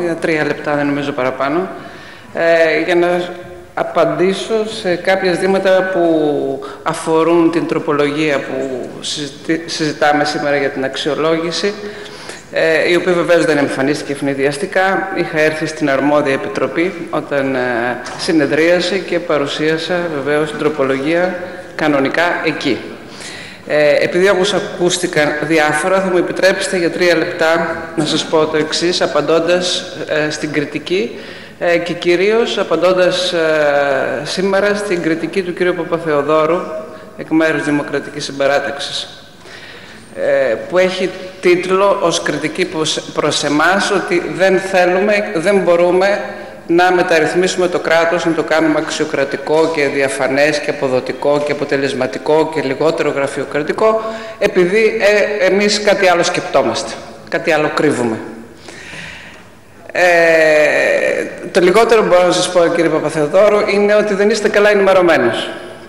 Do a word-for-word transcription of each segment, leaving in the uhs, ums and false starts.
για τρία λεπτά, δεν νομίζω παραπάνω, ε, για να απαντήσω σε κάποια ζητήματα που αφορούν την τροπολογία που συζητάμε σήμερα για την αξιολόγηση, ε, η οποία βεβαίως δεν εμφανίστηκε ευνηδιαστικά. Είχα έρθει στην αρμόδια επιτροπή όταν ε, συνεδρίασε και παρουσίασα βεβαίως την τροπολογία κανονικά εκεί. Ε, επειδή όμως ακούστηκαν διάφορα, θα μου επιτρέψετε για τρία λεπτά να σας πω το εξής, απαντώντας ε, στην κριτική ε, και κυρίως απαντώντας ε, σήμερα στην κριτική του κ. Παπαθεοδόρου εκ μέρους Δημοκρατικής Συμπαράταξης, ε, που έχει τίτλο ως κριτική προς εμάς ότι δεν θέλουμε, δεν μπορούμε να μεταρρυθμίσουμε το κράτος, να το κάνουμε αξιοκρατικό και διαφανές και αποδοτικό και αποτελεσματικό και λιγότερο γραφειοκρατικό, επειδή ε, εμείς κάτι άλλο σκεπτόμαστε, κάτι άλλο κρύβουμε. Ε, το λιγότερο που μπορώ να σας πω, κύριε Παπαθεοδόρου, είναι ότι δεν είστε καλά ενημερωμένος.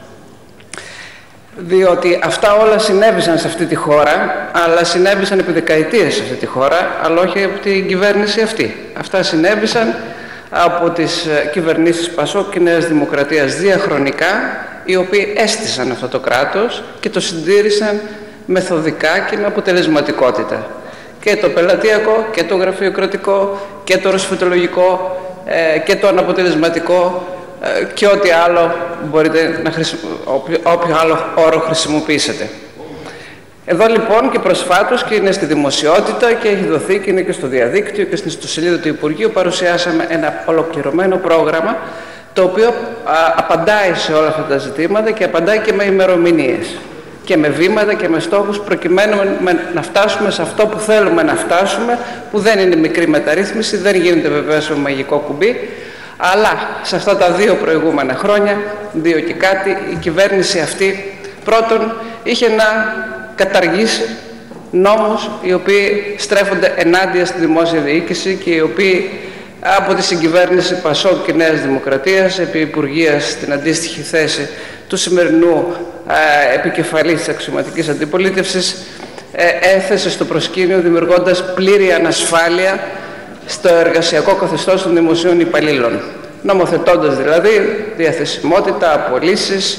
Διότι αυτά όλα συνέβησαν σε αυτή τη χώρα, αλλά συνέβησαν επί δεκαετίες σε αυτή τη χώρα, αλλά όχι από την κυβέρνηση αυτή. Αυτά συνέβησαν από τις κυβερνήσεις Πασόκ και Νέας Δημοκρατίας διαχρονικά, οι οποίοι έστησαν αυτό το κράτος και το συντήρησαν μεθοδικά και με αποτελεσματικότητα. Και το πελατειακό και το γραφειοκρατικό και το ρωσφετολογικό ε, και το αναποτελεσματικό ε, και ό,τι άλλο μπορείτε να χρησι... όποιο, όποιο άλλο όρο χρησιμοποιήσετε. Εδώ λοιπόν και προσφάτως, και είναι στη δημοσιότητα και έχει δοθεί και είναι και στο διαδίκτυο και στην ιστοσελίδα του Υπουργείου, παρουσιάσαμε ένα ολοκληρωμένο πρόγραμμα το οποίο α, απαντάει σε όλα αυτά τα ζητήματα και απαντάει και με ημερομηνίες και με βήματα και με στόχους, προκειμένου με, να φτάσουμε σε αυτό που θέλουμε να φτάσουμε, που δεν είναι μικρή μεταρρύθμιση, δεν γίνεται βεβαίως με μαγικό κουμπί, αλλά σε αυτά τα δύο προηγούμενα χρόνια, δύο και κάτι, η κυβέρνηση αυτή πρώτον είχε να καταργήσει νόμους οι οποίοι στρέφονται ενάντια στη δημόσια διοίκηση και οι οποίοι από τη συγκυβέρνηση Πασόκ και Νέας Δημοκρατίας επί υπουργείας στην αντίστοιχη θέση του σημερινού ε, επικεφαλής της αξιωματικής αντιπολίτευσης ε, έθεσε στο προσκήνιο, δημιουργώντας πλήρη ανασφάλεια στο εργασιακό καθεστώς των δημοσίων υπαλλήλων, νομοθετώντας δηλαδή διαθεσιμότητα, απολύσεις,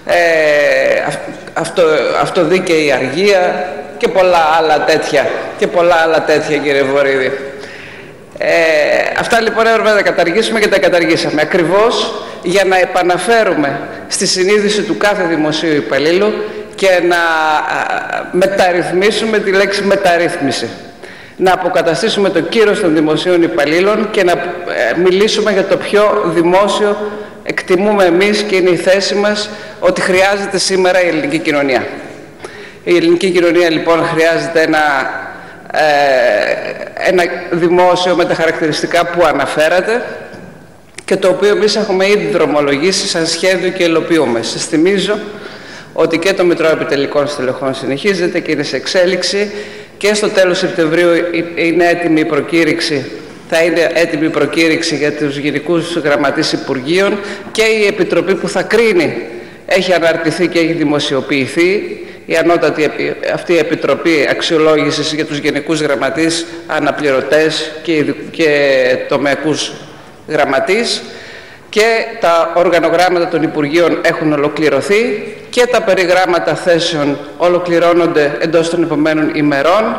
Ε, αυτο, αυτοδίκαιη αργία και πολλά άλλα τέτοια και πολλά άλλα τέτοια, κύριε Βορίδη. Ε, αυτά λοιπόν έπρεπε να τα καταργήσουμε και τα καταργήσαμε ακριβώς για να επαναφέρουμε στη συνείδηση του κάθε δημοσίου υπαλλήλου και να α, μεταρρυθμίσουμε τη λέξη μεταρρύθμιση, να αποκαταστήσουμε το κύρος των δημοσίων υπαλλήλων και να ε, μιλήσουμε για το πιο δημόσιο εκτιμούμε εμείς και είναι η θέση μας ότι χρειάζεται σήμερα η ελληνική κοινωνία. Η ελληνική κοινωνία λοιπόν χρειάζεται ένα, ε, ένα δημόσιο με τα χαρακτηριστικά που αναφέρατε και το οποίο εμείς έχουμε ήδη δρομολογήσει σαν σχέδιο και υλοποιούμε. Σας θυμίζω ότι και το Μητρό Επιτελικών Στελεχών συνεχίζεται και είναι σε εξέλιξη και στο τέλος Σεπτεμβρίου είναι έτοιμη η προκήρυξη. Θα είναι έτοιμη η προκήρυξη για τους γενικούς γραμματείς Υπουργείων και η Επιτροπή που θα κρίνει έχει αναρτηθεί και έχει δημοσιοποιηθεί. Η ανώτατη αυτή η Επιτροπή αξιολόγησης για τους γενικούς γραμματείς, αναπληρωτές και, και τομεακούς γραμματείς, και τα οργανογράμματα των Υπουργείων έχουν ολοκληρωθεί και τα περιγράμματα θέσεων ολοκληρώνονται εντός των επομένων ημερών.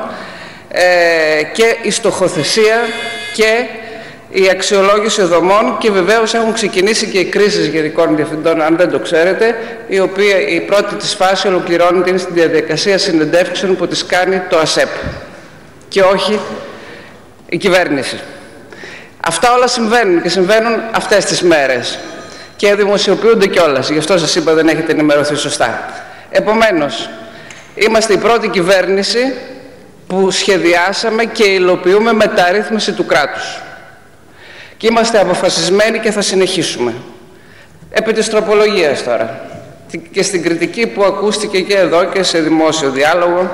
Ε, και η στοχοθεσία και η αξιολόγηση δομών και βεβαίως έχουν ξεκινήσει και οι κρίσεις γενικών διευθυντών, αν δεν το ξέρετε, η οποία η πρώτη της φάση ολοκληρώνεται, είναι στην διαδικασία συνεντεύξεων που τις κάνει το ΑΣΕΠ και όχι η κυβέρνηση. Αυτά όλα συμβαίνουν και συμβαίνουν αυτές τις μέρες και δημοσιοποιούνται κιόλας, γι' αυτό σας είπα δεν έχετε ενημερωθεί σωστά. Επομένως, είμαστε η πρώτη κυβέρνηση που σχεδιάσαμε και υλοποιούμε μεταρρύθμιση του κράτους. Και είμαστε αποφασισμένοι και θα συνεχίσουμε. Επί της τροπολογίας τώρα, και στην κριτική που ακούστηκε και εδώ και σε δημόσιο διάλογο,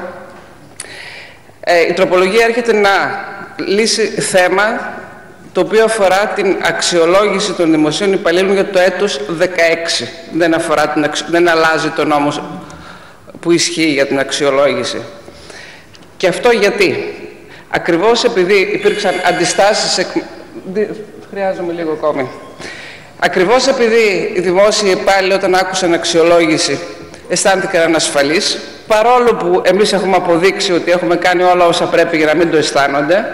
ε, η τροπολογία έρχεται να λύσει θέμα το οποίο αφορά την αξιολόγηση των δημοσίων υπαλλήλων για το έτος δεκαέξι. Δεν, αφορά την αξι... δεν αλλάζει το νόμο που ισχύει για την αξιολόγηση. Και αυτό γιατί? Ακριβώς επειδή υπήρξαν αντιστάσεις, εκ... χρειάζομαι λίγο ακόμη. Ακριβώς επειδή οι δημόσιοι υπάλληλοι όταν άκουσαν αξιολόγηση αισθάνθηκαν ανασφαλείς, παρόλο που εμείς έχουμε αποδείξει ότι έχουμε κάνει όλα όσα πρέπει για να μην το αισθάνονται,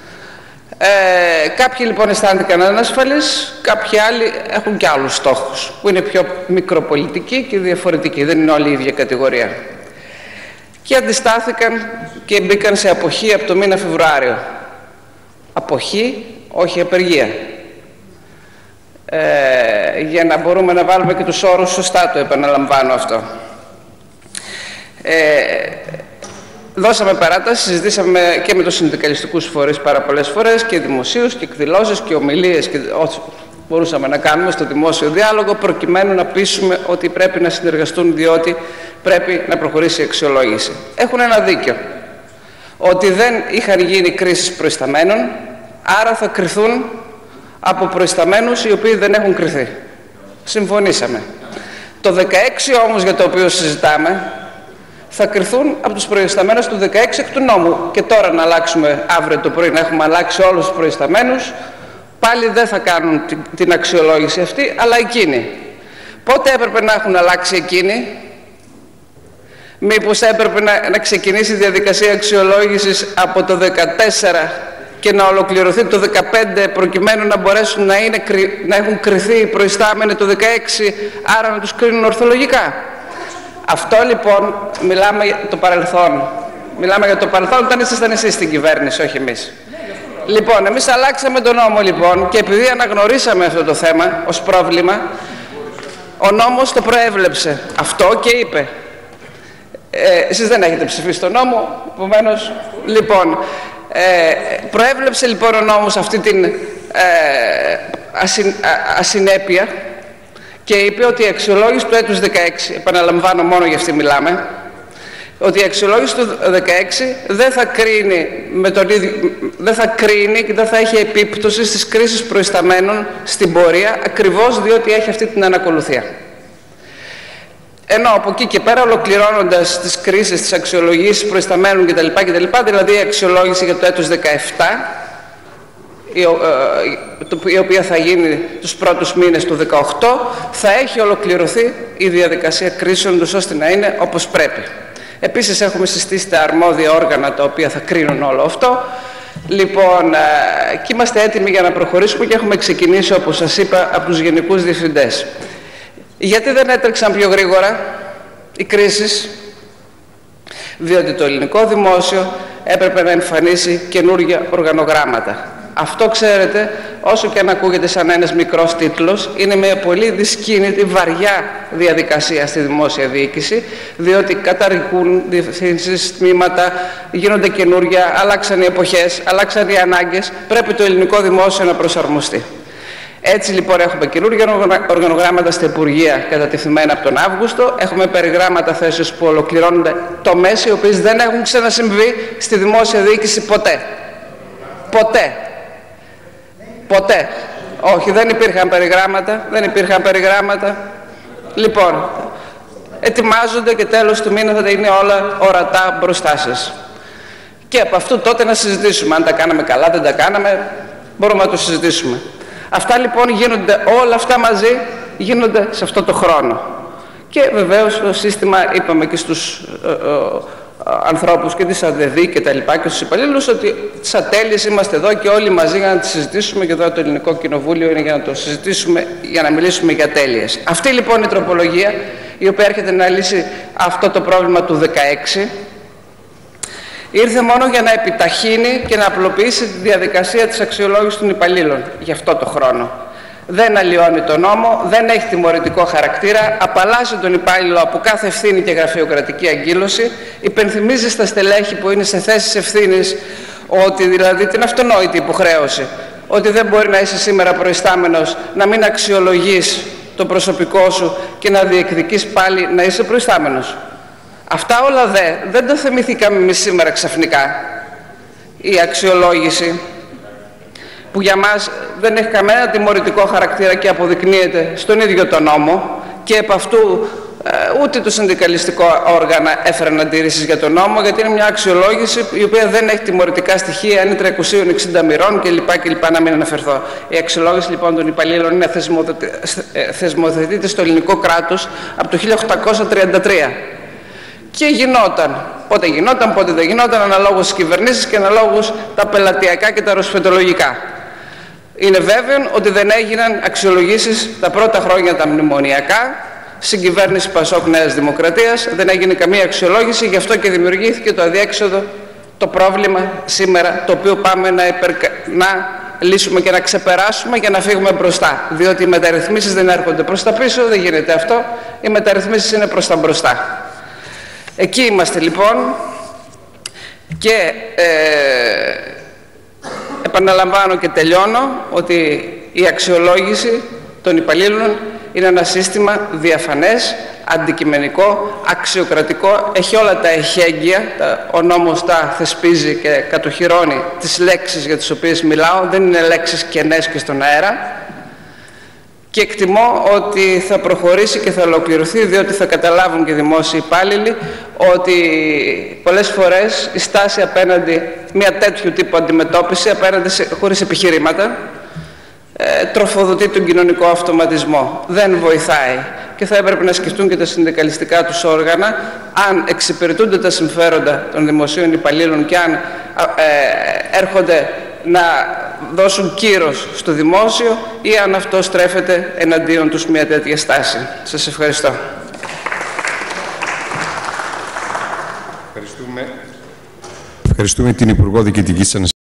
ε, κάποιοι λοιπόν αισθάνθηκαν ανασφαλείς, κάποιοι άλλοι έχουν και άλλους στόχους, που είναι πιο μικροπολιτικοί και διαφορετικοί, δεν είναι όλοι η ίδια κατηγορία. Και αντιστάθηκαν και μπήκαν σε αποχή από το μήνα Φεβρουάριο. Αποχή, όχι απεργία. Ε, για να μπορούμε να βάλουμε και τους όρους σωστά, το επαναλαμβάνω αυτό. Ε, δώσαμε παράταση, συζητήσαμε και με τους συνδικαλιστικούς φορείς πάρα πολλές φορές και δημοσίους και εκδηλώσεις και ομιλίες και ό,τι μπορούσαμε να κάνουμε στο δημόσιο διάλογο, προκειμένου να πείσουμε ότι πρέπει να συνεργαστούν, διότι πρέπει να προχωρήσει η αξιολόγηση. Έχουν ένα δίκιο, ότι δεν είχαν γίνει κρίσεις προϊσταμένων, άρα θα κριθούν από προϊσταμένους οι οποίοι δεν έχουν κριθεί. Συμφωνήσαμε. Το δεκαέξι όμως, για το οποίο συζητάμε, θα κριθούν από τους προϊσταμένους του δεκαέξι εκ του νόμου. Και τώρα να αλλάξουμε αύριο το πρωί, να έχουμε αλλάξει όλους τους προϊσταμένους, πάλι δεν θα κάνουν την, την αξιολόγηση αυτή, αλλά εκείνοι. Πότε έπρεπε να έχουν αλλάξει εκείνοι? Μήπως έπρεπε να, να ξεκινήσει η διαδικασία αξιολόγησης από το δεκατέσσερα και να ολοκληρωθεί το δεκαπέντε, προκειμένου να μπορέσουν να, είναι, να έχουν κριθεί οι προϊστάμενοι το δεκαέξι, άρα να τους κρίνουν ορθολογικά? Αυτό λοιπόν, μιλάμε για το παρελθόν. Μιλάμε για το παρελθόν όταν ήσασταν εσείς στην κυβέρνηση, όχι εμείς. Λοιπόν, εμείς αλλάξαμε τον νόμο λοιπόν, και επειδή αναγνωρίσαμε αυτό το θέμα ως πρόβλημα, ο νόμος το προέβλεψε αυτό και είπε, ε, εσείς δεν έχετε ψηφίσει τον νόμο, επομένως, λοιπόν, ε, προέβλεψε λοιπόν ο νόμος αυτή την ε, ασυ, α, ασυνέπεια και είπε ότι η αξιολόγηση του έτους δεκαέξι, επαναλαμβάνω, μόνο για αυτή μιλάμε, ότι η αξιολόγηση του δεκαέξι δεν θα κρίνει, με τον ίδιο, δεν θα κρίνει και δεν θα έχει επίπτωση στις κρίσεις προϊσταμένων στην πορεία, ακριβώς διότι έχει αυτή την ανακολουθία. Ενώ από εκεί και πέρα, ολοκληρώνοντας τις κρίσεις, τις αξιολογήσεις προϊσταμένων κτλ., κτλ., δηλαδή η αξιολόγηση για το έτος δεκαεπτά, η οποία θα γίνει τους πρώτους μήνες του δεκαοκτώ, θα έχει ολοκληρωθεί η διαδικασία κρίσεων τους, ώστε να είναι όπως πρέπει. Επίσης έχουμε συστήσει τα αρμόδια όργανα τα οποία θα κρίνουν όλο αυτό. Λοιπόν, και είμαστε έτοιμοι για να προχωρήσουμε και έχουμε ξεκινήσει, όπως σας είπα, από τους γενικούς διευθυντές. Γιατί δεν έτρεξαν πιο γρήγορα οι κρίσεις? Διότι το ελληνικό δημόσιο έπρεπε να εμφανίσει καινούργια οργανογράμματα. Αυτό, ξέρετε, όσο και αν ακούγεται σαν ένας μικρός τίτλος, είναι μια πολύ δυσκίνητη, βαριά διαδικασία στη δημόσια διοίκηση, διότι καταρρικούν διευθύνσεις, τμήματα, γίνονται καινούργια, αλλάξαν οι εποχές, αλλάξαν οι ανάγκες, πρέπει το ελληνικό δημόσιο να προσαρμοστεί. Έτσι λοιπόν έχουμε καινούργια οργανογράμματα στα Υπουργεία κατατεθειμένα από τον Αύγουστο, έχουμε περιγράμματα θέσεως που ολοκληρώνονται τομές οι οποίες δεν έχουν ξανασυμβεί στη δημόσια διοίκηση ποτέ. Ποτέ. Ποτέ. Όχι, δεν υπήρχαν περιγράμματα, δεν υπήρχαν περιγράμματα. Λοιπόν, ετοιμάζονται και τέλος του μήνα θα είναι όλα ορατά μπροστά σας. Και από αυτού τότε να συζητήσουμε. Αν τα κάναμε καλά, δεν τα κάναμε, μπορούμε να το συζητήσουμε. Αυτά λοιπόν γίνονται, όλα αυτά μαζί γίνονται σε αυτό το χρόνο. Και βεβαίως το σύστημα, είπαμε και στους ε, ε, ανθρώπους και της ΑΔΕΔΗ και τα λοιπά και στους υπαλλήλους, ότι τις ατέλειες είμαστε εδώ και όλοι μαζί για να τις συζητήσουμε, και εδώ το Ελληνικό Κοινοβούλιο είναι για να το συζητήσουμε, για να μιλήσουμε για ατέλειες. Αυτή λοιπόν είναι η τροπολογία η οποία έρχεται να λύσει αυτό το πρόβλημα του δεκαέξι. Ήρθε μόνο για να επιταχύνει και να απλοποιήσει τη διαδικασία της αξιολόγησης των υπαλλήλων για αυτό το χρόνο. Δεν αλλοιώνει τον νόμο, δεν έχει τιμωρητικό χαρακτήρα, απαλλάσσει τον υπάλληλο από κάθε ευθύνη και γραφειοκρατική αγκύλωση, υπενθυμίζει στα στελέχη που είναι σε θέσεις ευθύνης ότι, δηλαδή, την αυτονόητη υποχρέωση, ότι δεν μπορεί να είσαι σήμερα προϊστάμενος, να μην αξιολογείς το προσωπικό σου και να διεκδικείς πάλι να είσαι προϊστάμενος. Αυτά όλα δε, δεν το θυμηθήκαμε εμείς σήμερα ξαφνικά. Η αξιολόγηση, που για μας δεν έχει κανένα τιμωρητικό χαρακτήρα και αποδεικνύεται στον ίδιο τον νόμο, και επ' αυτού ούτε το συνδικαλιστικό όργανα έφεραν αντίρρησης για τον νόμο, γιατί είναι μια αξιολόγηση η οποία δεν έχει τιμωρητικά στοιχεία, είναι τριακόσιες εξήντα μοιρών κλπ. κλπ. Να μην αναφερθώ. Η αξιολόγηση λοιπόν των υπαλλήλων είναι θεσμοθετείται στο ελληνικό κράτος από το χίλια οκτακόσια τριάντα τρία. Και γινόταν. Πότε γινόταν, πότε δεν γινόταν, αναλόγως στις κυβερνήσεις και αναλόγως τα πελατειακά και τα ρωσφετολογικά. Είναι βέβαιο ότι δεν έγιναν αξιολογήσεις τα πρώτα χρόνια τα μνημονιακά. Στην κυβέρνηση Πασόκ Νέας Δημοκρατίας δεν έγινε καμία αξιολόγηση, γι' αυτό και δημιουργήθηκε το αδιέξοδο, το πρόβλημα σήμερα, το οποίο πάμε να, υπερκα... να λύσουμε και να ξεπεράσουμε για να φύγουμε μπροστά. Διότι οι μεταρρυθμίσεις δεν έρχονται προς τα πίσω, δεν γίνεται αυτό, οι μεταρρυθμίσεις είναι προς τα μπροστά. Εκεί είμαστε λοιπόν και ε, επαναλαμβάνω και τελειώνω ότι η αξιολόγηση των υπαλλήλων είναι ένα σύστημα διαφανές, αντικειμενικό, αξιοκρατικό, έχει όλα τα εχέγγυα, ο νόμος τα θεσπίζει και κατοχυρώνει τις λέξεις για τις οποίες μιλάω, δεν είναι λέξεις κενές και στον αέρα. Και εκτιμώ ότι θα προχωρήσει και θα ολοκληρωθεί, διότι θα καταλάβουν και οι δημόσιοι υπάλληλοι ότι πολλές φορές η στάση απέναντι μια τέτοιου τύπου αντιμετώπιση, απέναντι σε, χωρίς επιχειρήματα, ε, τροφοδοτεί τον κοινωνικό αυτοματισμό. Δεν βοηθάει. Και θα έπρεπε να σκεφτούν και τα συνδικαλιστικά τους όργανα αν εξυπηρετούνται τα συμφέροντα των δημοσίων υπαλλήλων και αν ε, έρχονται να δώσουν κύρος στο δημόσιο ή αν αυτό στρέφεται εναντίον τους μια τέτοια στάση. Σας ευχαριστώ. Ευχαριστούμε, Ευχαριστούμε την Υπουργό Διοικητικής Ανασύστασης.